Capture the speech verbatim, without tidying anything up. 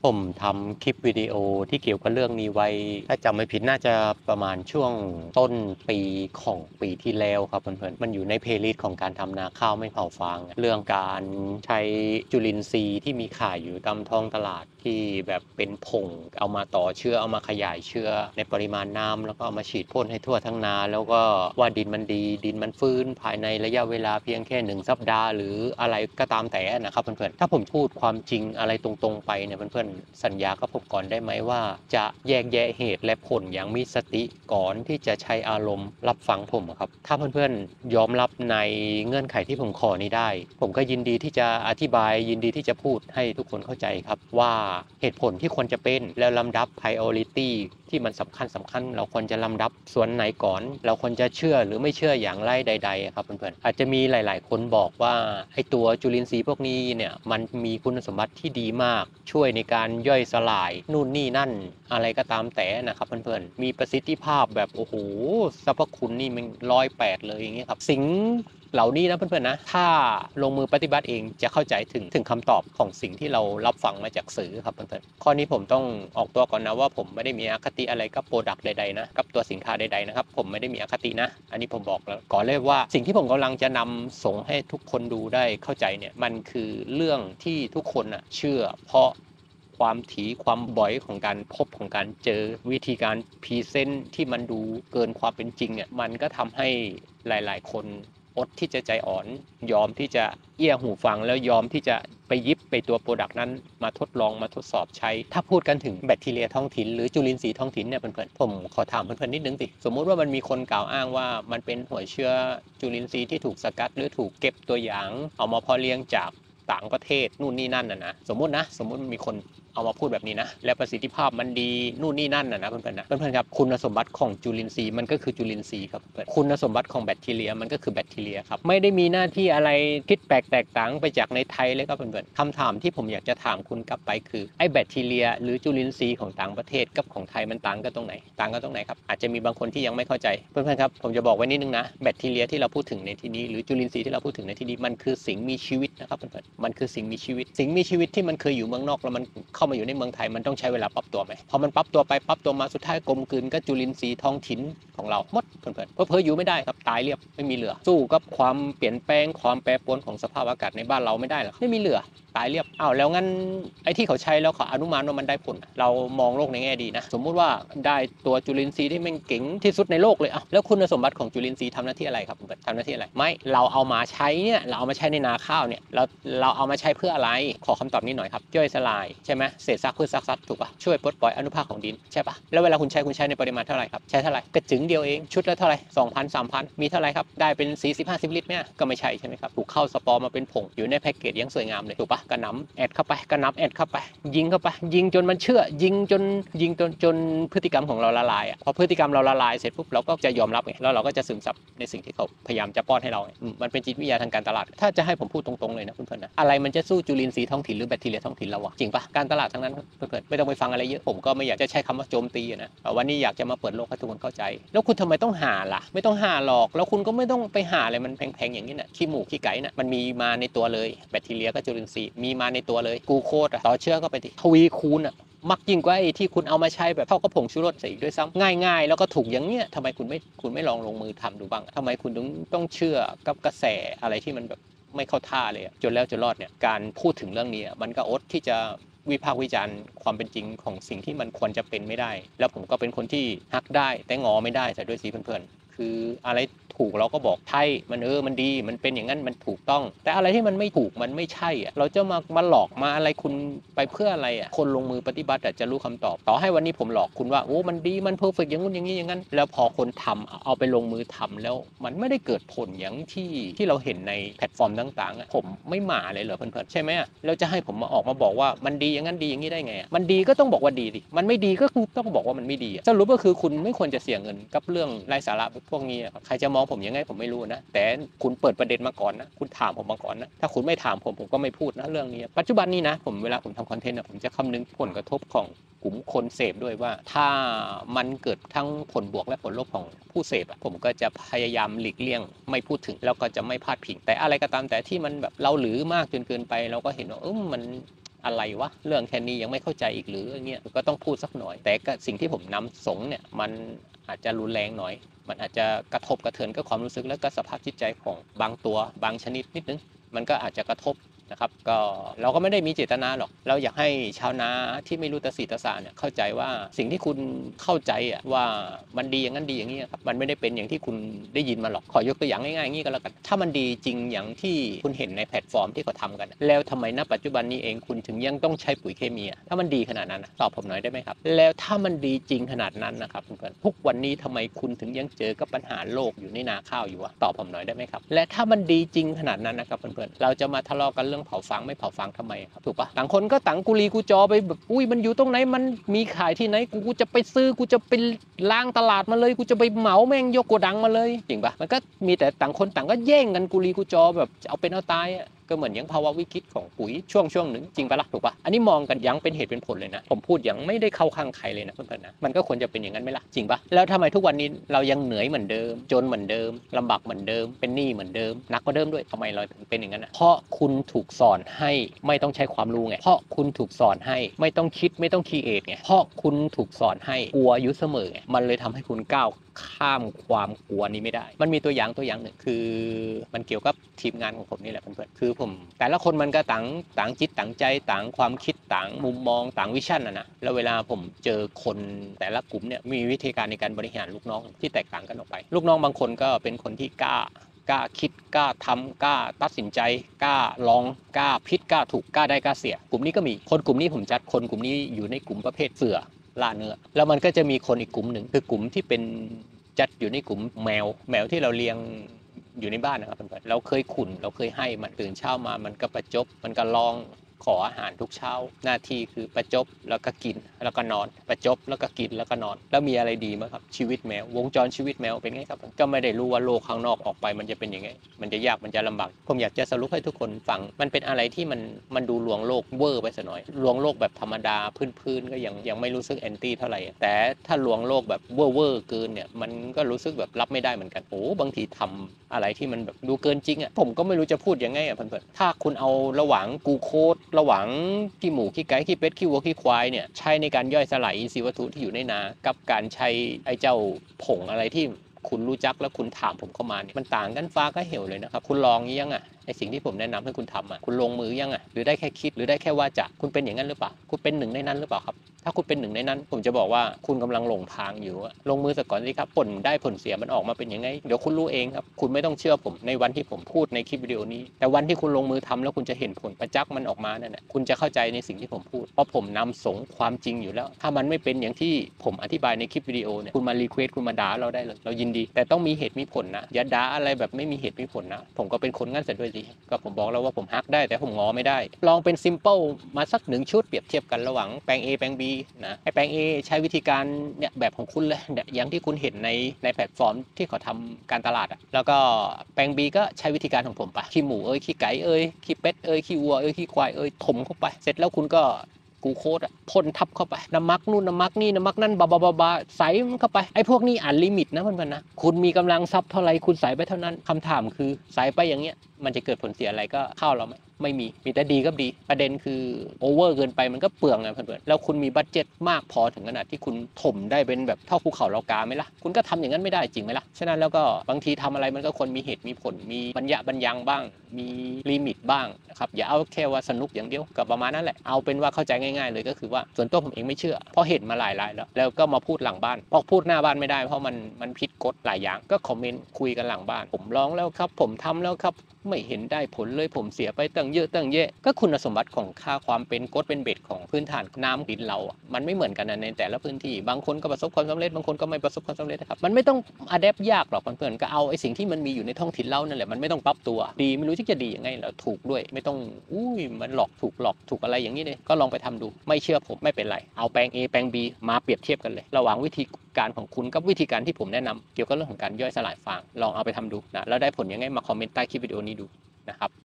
ผมทำคลิปวิดีโอที่เกี่ยวกับเรื่องนี้ไว้ถ้าจำไม่ผิดน่าจะประมาณช่วงต้นปีของปีที่แล้วครับเพื่อนๆมันอยู่ในเพลย์ลิสต์ของการทำนาข้าวไม่เผาฟางเรื่องการใช้จุลินทรีย์ที่มีขายอยู่ตามท้องตลาดที่แบบเป็นผงเอามาต่อเชื้อเอามาขยายเชื้อในปริมาณน้ำแล้วก็เอามาฉีดพ่นให้ทั่วทั้งนาแล้วก็ว่าดินมันดีดินมันฟื้นภายในระยะเวลาเพียงแค่หนึ่งสัปดาห์หรืออะไรก็ตามแต่นะครับเพื่อนๆถ้าผมพูดความจริงอะไรตรงๆไปเนี่ยเพื่อนๆสัญญากับผมก่อนได้ไหมว่าจะแยกแยะเหตุและผลอย่างมีสติก่อนที่จะใช้อารมณ์รับฟังผมครับถ้าเพื่อนๆยอมรับในเงื่อนไขที่ผมขอนี้ได้ผมก็ยินดีที่จะอธิบายยินดีที่จะพูดให้ทุกคนเข้าใจครับว่าเหตุผลที่ควรจะเป็นแล้วลำดับ priority ที่มันสำคัญสำคัญเราควรจะลำดับส่วนไหนก่อนเราควรจะเชื่อหรือไม่เชื่ออย่างไรใดๆครับเพื่อนๆอาจจะมีหลายๆคนบอกว่าไอ้ตัวจุลินทรีย์พวกนี้เนี่ยมันมีคุณสมบัติที่ดีมากช่วยในการย่อยสลายนู่นนี่นั่นอะไรก็ตามแต่นะครับเพื่อนๆมีประสิทธิภาพแบบโอ้โหสรรพคุณนี่มันร้อยแปดเลยอย่างเงี้ยครับสิ่งเหล่านี้นะเพื่อนๆนะถ้าลงมือปฏิบัติเองจะเข้าใจถึงถึงคำตอบของสิ่งที่เรารับฟังมาจากสื่อครับเพื่อนๆข้อนี้ผมต้องออกตัวก่อนนะว่าผมไม่ได้มีอคติอะไรกับโปรดักต์ใดๆนะกับตัวสินค้าใดๆนะครับผมไม่ได้มีอคตินะอันนี้ผมบอกแล้วก่อนเลยว่าสิ่งที่ผมกำลังจะนำส่งให้ทุกคนดูได้เข้าใจเนี่ยมันคือเรื่องที่ทุกคนนะเชื่อเพราะความถี่ความบ่อยของการพบของการเจอวิธีการพรีเซนต์ที่มันดูเกินความเป็นจริงเนี่ยมันก็ทำให้หลายๆคนอดที่จะใจอ่อนยอมที่จะเอี้ยหูฟังแล้วยอมที่จะไปยิบไปตัวโปรดักต์นั้นมาทดลองมาทดสอบใช้ถ้าพูดกันถึงแบคทีเรียท้องถิ่นหรือจุลินทรีย์ท้องถิ่นเนี่ยเพื่อนๆผมขอถามเพื่อนๆนิดนึงสิสมมุติว่ามันมีคนกล่าวอ้างว่ามันเป็นหัวเชื้อจุลินทรีย์ที่ถูกสกัดหรือถูกเก็บตัวอย่างเอามาเพาะเลี้ยงจากต่างประเทศนู่นนี่นั่นน่ะนะสมมุตินะสมมุติมีคนเอามาพูดแบบนี้นะและประสิทธิภาพมันดีนู่นนี่นั่นน่ะนะเพื่อนๆนะเพื่อนๆครับคุณสมบัติของจุลินทรีย์มันก็คือจุลินทรีย์ครับคุณสมบัติของแบคทีเรียมันก็คือแบคทีเรียครับไม่ได้มีหน้าที่อะไรคิดแปลกแตกต่างไปจากในไทยเลยครับเพื่อนๆคำถามที่ผมอยากจะถามคุณกลับไปคือไอ้แบคทีเรียหรือจุลินทรีย์ของต่างประเทศกับของไทยมันต่างกันตรงไหนต่างกันตรงไหนครับอาจจะมีบางคนที่ยังไม่เข้าใจเพื่อนๆครับผมจะบอกไว้นิดนึงนะแบคทีเรียที่เราพูดถึงในที่นี้หรือจุลินทรีย์ที่เราพูดถึงในที่นี้มันคือสิ่งมีชีวิตนะครับเพื่อนๆมันคือสิ่งมีชีวิตสิ่งมีชีวิตที่มันเคยอยู่เมืองนอกแล้วมันเข้ามาอยู่ในเมืองไทยมันต้องใช้เวลาปรับตัวไหมพอมันปรับตัวไปปรับตัวมาสุดท้ายกลมกลืนก็จุลินทรีย์ท้องถิ่นของเราหมดเพื่อนๆเพอเพออยู่ไม่ได้ครับตายเรียบไม่มีเหลือสู้กับความเปลี่ยนแปลงความแปรปรวนของสภาพอากาศในบ้านเราไม่ได้หรอกไม่มีเหลือตายเรียบอ้าวแล้วงั้นไอ้ที่เขาใช้แล้วเขาอนุมานว่ามันได้ผลเรามองโลกในแง่ดีนะสมมุติว่าได้ตัวจุลินทรีย์ที่แม่งเก่งที่สุดในโลกเลยอ่ะแล้วคุณสมบัติของจุลินทรีย์ทำหน้าที่อะไรครับทำหน้าที่อะไรไม่เราเอามาใช้เนี่ยเราเอามาใช้ในนาข้าวเนี่ยเราเราเอามาใช้เพื่ออะไรขอคำตอบนี้หน่อยครับย่อยสลายใช่ไหมเศษซากพืชซากสัตว์ถูกปะช่วยปลดปล่อยอนุภาคของดินใช่ปะแล้วเวลาคุณใช้คุณใช้ในปริมาณเท่าไหร่ครับใช้เท่าไหร่กระจึงเดียวเองชุดละเท่าไหร่สองพัน สามพันมีเท่าไหร่ครับได้เป็นสี่สิบ ห้าสิบลิตรเนี่ยก็ไม่ใช่ใช่ไหมครับถูกเข้าสปอร์มาเป็นผงอยู่ในแพ็กเกจยังสวยงามเลยถูกปะกระหน่ำแอดเข้าไปกระหน่ำแอดเข้าไปยิงเข้าไปยิงจนมันเชื่อยิงจนยิงจนจนพฤติกรรมของเราละลายอ่ะพอพฤติกรรมเราละลายเสร็จปุ๊บเราก็จะยอมรับไงแล้วเราก็จะซึมซับในสิ่งที่เขาพยายามจะป้อนให้เรามันเป็นจิตวิทยาทางการตลาดถ้าจะให้ผมพูดตรงๆเลยนะเพื่อนๆนะอะไรมันจะสู้จุลินทรีย์ท้องถิ่นหรือแบคทีเรียท้องถิ่นเราอะจริงปะการตลาดทั้งนั้นเพื่อนๆไม่ต้องไปฟังอะไรเยอะผมก็ไม่อยากจะใช้คำว่าโจมตีนะวันนี้อยากจะมาเปิดโลกให้ทุกคนเข้าใจแล้วคุณทำไมต้องหาล่ะไม่ต้องหาหรอกแล้วคุณก็ไม่ต้องไปหาอะไรมันแพงๆอย่างนี้นะขี้หมูขี้ไก่นะมันมีมาในตัวเลยแบคทีเรียกับจุลินทรีย์มีมาในตัวเลยกูโคดต่อเชื้อก็ไปทวีคูณอะมักยิ่งกว่าไอ้ที่คุณเอามาใช้แบบเท่ากับผงชูรสใส่อีกด้วยซ้ำง่ายๆแล้วก็ถูกอย่างเนี้ยทำไมคุณไม่คุณไม่ลองลงมือทำดูบ้างทำไมคุณต้องต้องเชื่อกับกระแสอะไรที่มันแบบไม่เข้าท่าเลยจนแล้วจนรอดเนี่ยการพูดถึงเรื่องนี้มันก็อดที่จะวิพากษ์วิจารณ์ความเป็นจริงของสิ่งที่มันควรจะเป็นไม่ได้แล้วผมก็เป็นคนที่ฮักได้แต่งอไม่ได้แต่ด้วยสิเพื่อนๆคืออะไรถูกเราก็บอกใช่มันเออมันดีมันเป็นอย่างนั้นมันถูกต้องแต่อะไรที่มันไม่ถูกมันไม่ใช่อ่ะเราจะมามาหลอกมาอะไรคุณไปเพื่ออะไรอ่ะคนลงมือปฏิบัติจะรู้คำตอบต่อให้วันนี้ผมหลอกคุณว่าโอ้มันดีมันเพอร์เฟกต์อย่างนู้นอย่างนี้อย่างนั้นแล้วพอคนทำเอาไปลงมือทำแล้วมันไม่ได้เกิดผลอย่างที่ที่เราเห็นในแพลตฟอร์มต่างๆผมไม่หมาเลยเหรอเพื่อนๆใช่ไหมแล้วจะให้ผมมาออกมาบอกว่ามันดีอย่างนั้นดีอย่างนี้ได้ไงมันดีก็ต้องบอกว่าดีดิมันไม่ดีก็คือต้องบอกว่ามันไม่ดีสรุปก็คือคุณไม่ควรจะเสียเงินกับเรื่องไร้สาระพวกนี้ใครจะมองผมยังไงผมไม่รู้นะแต่คุณเปิดประเด็นมาก่อนนะคุณถามผมมาก่อนนะถ้าคุณไม่ถามผมผมก็ไม่พูดนะเรื่องนี้ปัจจุบันนี้นะผมเวลาผมทำคอนเทนต์ผมจะคำนึงผลกระทบของกลุ่มคนเสพด้วยว่าถ้ามันเกิดทั้งผลบวกและผลลบของผู้เสพผมก็จะพยายามหลีกเลี่ยงไม่พูดถึงแล้วก็จะไม่พาดพิงแต่อะไรก็ตามแต่ที่มันแบบเราหรือมากจนเกินไปเราก็เห็นว่าเออมันอะไรวะเรื่องแค่นี้ยังไม่เข้าใจอีกหรืออย่างเงี้ยก็ต้องพูดสักหน่อยแต่ก็สิ่งที่ผมนำสงเนี่ยมันอาจจะรุนแรงหน่อยมันอาจจะกระทบกระเทือนกับความรู้สึกและก็สภาพจิตใจของบางตัวบางชนิดนิดนึงมันก็อาจจะกระทบนะครับก็เราก็ไม่ได้มีเจตนาหรอกเราอยากให้ชาวนาที่ไม่รู้ตะสีตะสาเนี่ยเข้าใจว่าสิ่งที่คุณเข้าใจอ่ะว่ามันดีอย่างนั้นดีอย่างนี้ครับมันไม่ได้เป็นอย่างที่คุณได้ยินมาหรอกขอยกตัวอย่างง่ายๆอย่างนี้ก็แล้วกันถ้ามันดีจริงอย่างที่คุณเห็นในแพลตฟอร์มที่เขาทำกันแล้วทำไมณปัจจุบันนี้เองคุณถึงยังต้องใช้ปุ๋ยเคมีถ้ามันดีขนาดนั้นตอบผมหน่อยได้ไหมครับแล้วถ้ามันดีจริงขนาดนั้นนะครับเพื่อนๆทุกวันนี้ทำไมคุณถึงยังเจอกับปัญหาโลกอยู่ในนาข้าวอยู่ตอบผมหน่อยได้ไหมครับและถ้ามันดีจริงขนาดนั้นนะครับเพื่อนๆเราจะมาทะเลาะกันเรื่องเผาฟางไม่เผาฟางทำไมครับถูกปะต่างคนก็ต่างกุลีกูจอไปแบบอุ้ยมันอยู่ตรงไหนมันมีขายที่ไหนกูกูจะไปซื้อกูจะไปล้างตลาดมาเลยกูจะไปเหมาแม่งยกโกดังมาเลยจริงปะมันก็มีแต่ต่างคนต่างก็แย่งกันกุลีกูจอแบบเอาเป็นเอาตายอ่ะก็เหมือนอย่างภาวะวิกฤตของปุ๋ยช่วงช่วงหนึ่งจริงปะล่ะถูกปะอันนี้มองกันยังเป็นเหตุเป็นผลเลยนะผมพูดยังไม่ได้เข้าข้างใครเลยนะเพื่อนๆนะมันก็ควรจะเป็นอย่างนั้นไหมล่ะจริงปะแล้วทำไมทุกวันนี้เรายังเหนื่อยเหมือนเดิมจนเหมือนเดิมลำบากเหมือนเดิมเป็นหนี้เหมือนเดิมหนักกว่าเดิมด้วยทำไมเราถึงเป็นอย่างนั้นนะเพราะคุณถูกสอนให้ไม่ต้องใช้ความรู้ไงเพราะคุณถูกสอนให้ไม่ต้องคิดไม่ต้องคิดเองไงเพราะคุณถูกสอนให้กลัวอยู่เสมอไงมันเลยทำให้คุณก้าวข้ามความกลัวนี้ไม่ได้มันมีตัวอย่างตัวอย่างหนึ่งคือมันเกี่ยวกับทีมงานของผมนี่แหละเพื่อนๆคือผมแต่ละคนมันก็ต่างต่างจิตต่างใจต่างความคิดต่างมุมมองต่างวิชั่นนะนะแล้วเวลาผมเจอคนแต่ละกลุ่มเนี่ยมีวิธีการในการบริหารลูกน้องที่แตกต่างกันออกไปลูกน้องบางคนก็เป็นคนที่กล้ากล้าคิดกล้าทำกล้าตัดสินใจกล้าลองกล้าผิดกล้าถูกกล้าได้กล้าเสียกลุ่มนี้ก็มีคนกลุ่มนี้ผมจัดคนกลุ่มนี้อยู่ในกลุ่มประเภทเสือล่าเนื้อแล้วมันก็จะมีคนอีกกลุ่มหนึ่งคือกลุ่มที่เป็นจัดอยู่ในกลุ่มแมวแมวที่เราเลี้ยงอยู่ในบ้านนะครับเพื่อนๆเราเคยขุนเราเคยให้มันตื่นเช้ามามันก็ประจบมันก็ลองขออาหารทุกเช้าหน้าที่คือประจบแล้วก็กินแล้วก็นอนประจบแล้วก็กินแล้วก็นอนแล้วมีอะไรดีมั้ยครับชีวิตแมววงจรชีวิตแมวเป็นไงครับก็ไม่ได้รู้ว่าโลกข้างนอกออกไปมันจะเป็นยังไงมันจะยากมันจะลำบากผมอยากจะสรุปให้ทุกคนฟังมันเป็นอะไรที่มันมันดูลวงโลกเวอร์ไปซะหน่อยลวงโลกแบบธรรมดาพื้นๆก็ยังยังไม่รู้สึกแอนตี้เท่าไหร่แต่ถ้าลวงโลกแบบเวอร์เวอร์เกินเนี่ยมันก็รู้สึกแบบรับไม่ได้เหมือนกันโอ้บางทีทำอะไรที่มันแบบดูเกินจริงอ่ะผมก็ไม่รู้จะพูดยังไงอ่ะเพื่อนๆถ้าคุณเอาระหว่างกูโคดระหว่างขี้หมูขี้ไก่ขี้เป็ดขี้วัวขี้ควายเนี่ยใช้ในการย่อยสลายอินทรีย์วัตถุที่อยู่ในนากับการใช้ไอ้เจ้าผงอะไรที่คุณรู้จักแล้วคุณถามผมเข้ามาเนี่ยมันต่างกันฟ้าก็เหวเลยนะครับคุณลองยังอ่ะไอ้สิ่งที่ผมแนะนำให้คุณทำอ่ะคุณลงมือยังอ่ะหรือได้แค่คิดหรือได้แค่ว่าจะคุณเป็นอย่างนั้นหรือเปล่าคุณเป็นหนึ่งในนั้นหรือเปล่าครับถ้าคุณเป็นหนึ่งในนั้นผมจะบอกว่าคุณกำลังหลงทางอยู่ลงมือสักก่อนสิครับผลได้ผลเสียมันออกมาเป็นยังไงเดี๋ยวคุณรู้เองครับคุณไม่ต้องเชื่อผมในวันที่ผมพูดในคลิปวิดีโอนี้แต่วันที่คุณลงมือทำแล้วคุณจะเห็นผลประจักษ์มันออกมานั่นแหละคุณจะเข้าใจในสิ่งที่ผมพูดเพราะผมนำสงความจริงอยู่แล้วถ้ามันไม่เป็นอย่างที่ผมอธิบายในคลิปวิดีโอเนี่ยคุณมารีเควสคุณมาด่าเราได้เลยเรายินดีแต่ต้องมีเหตุมีผลนะอย่าด่าอะไรแบบไม่มีเหตุมีผลนะผมก็เป็นคนงั้นเสียด้วยสิก็ผมบอกแล้วว่าผมฮักได้แต่ผมงอไม่ได้ลองเป็นซิมเปิลมาสักหนึ่งชุดเปรียบเทียบกันระหว่างแปลง A แปลง B นะไอ้แปลง A ใช้วิธีการเนี่ยแบบของคุณเลยเนี่ยอย่างที่คุณเห็นในในแพลตฟอร์มที่เขาทำการตลาดอ่ะแล้วก็แปลง B ก็ใช้วิธีการของผมไปขี้หมูเอ้ยขี้ไก่เอ้ยขี้เป็ดเอ้ยขี้วัวเอ้ยขี้ควายเอ้ยถมเข้าไปเสร็จแล้วคุณก็กูโคดอ่ะพ่นทับเข้าไปน้ำมักนู่นน้ำมักนี่น้ำมักนั่นบาบาบาบาใส่มันเข้าไปไอ้พวกนี้อ่านลิมิตนะเพื่อนๆนะคุณมีกำลังทรัพย์เท่าไรคุณใส่ไปเท่านั้นคำถามคือใส่ไปอย่างเงี้ยมันจะเกิดผลเสียอะไรก็เข้าเราไหมไม่มีมีแต่ดีก็ดีประเด็นคือโอเวอร์เกินไปมันก็เปลืองไงเพื่อนๆแล้วคุณมีบัดเจ็ตมากพอถึงขนาดที่คุณถมได้เป็นแบบเท่าภูเขาเหล่ากาไหมล่ะคุณก็ทำอย่างนั้นไม่ได้จริงไหมล่ะฉะนั้นแล้วก็บางทีทำอะไรมันก็ควรมีเหตุมีผลมีบรรยะบรรยังบ้างมีลิมิตบ้างนะครับอย่าเอาแค่ว่าสนุกอย่างเดียวกับประมาณนั้นแหละเอาเป็นว่าเข้าใจง่ายๆเลยก็คือว่าส่วนตัวผมเองไม่เชื่อเพราะเห็นมาหลายรายแล้วแล้วก็มาพูดหลังบ้านพอพูดหน้าบ้านไม่ได้เพราะมันมันผิดกฎหลายอย่างก็คอมเมนต์คุยกันหลังบ้านผมร้องแล้วครับผมทำแล้วครับไม่เห็นได้ผลเลยผมเสียไปตั้งเยอะตั้งแยะก็คุณสมบัติของค่าความเป็นกฎเป็นเบ็ดของพื้นฐานน้ำดินเราอ่ะมันไม่เหมือนกันในแต่ละพื้นที่บางคนก็ประสบความสำเร็จบางคนก็ไม่ประสบความสำเร็จนะครับมันไม่ต้องอะแดปยากหรอกเพื่อนๆก็เอาไอ้สิ่งที่มันมีอยู่ในท้องถิ่นเรานั่นแหละมันไม่ต้องปรับตัวดีไม่รู้จะดียังไงแล้วถูกด้วยไม่ต้องอุ้ยมันหลอกถูกหลอกถูกอะไรอย่างนี้เลยก็ลองไปทำดูไม่เชื่อผมไม่เป็นไรเอาแปลง A แปลง B มาเปรียบเทียบกันเลยระหว่างวิธีการของคุณกับวิธีการที่ผมแนะนำเกี่ยวกับเรื่องของการย่อยสลายฟางลองเอาไปทำดูนะแล้วได้ผลยังไงมาคอมเมนต์ใต้คลิปวิดีโอนี้ดูนะครับ